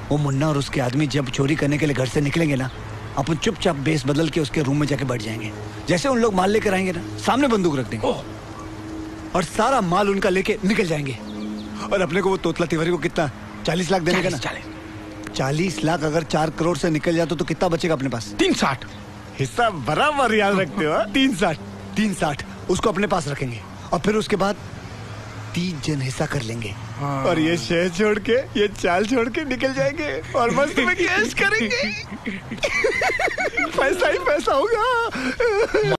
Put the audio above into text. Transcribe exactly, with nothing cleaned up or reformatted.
वो मुन्ना और उसके आदमी जब चोरी करने के लिए घर से निकलेंगे ना, अपन चुपचाप बेस बदल के उसके रूम में जाके बैठ जाएंगे। जैसे उन लोग माल लेकर आएंगे ना, सामने बंदूक रख देंगे और सारा माल उनका लेके निकल जाएंगे। और अपने को वो तोतला तिवारी को कितना चालीस लाख देने का ना? चालीस लाख अगर चार करोड़ से निकल जाता तो कितना बचेगा अपने पास? तीन साठ। हिस्सा बराबर याद रखते हो। तीन साठ तीन साठ उसको अपने पास रखेंगे और फिर उसके बाद तीन जन हिस्सा कर लेंगे और ये शहर छोड़ के, ये चाल छोड़ के निकल जाएंगे और मस्त में कैश करेंगे। पैसा ही पैसा होगा।